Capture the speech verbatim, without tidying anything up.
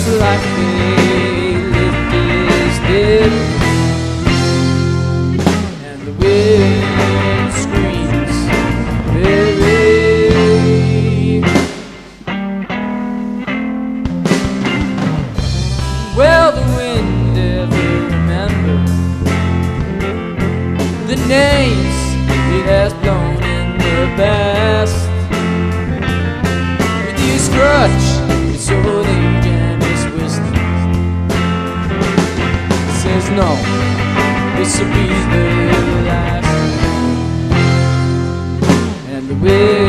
this life they lived is dead, and the wind screams very. Well, the wind never remembers the names it has blown in the past. With his crutch, his old age and his wisdom, says no, this will be the last. And the wind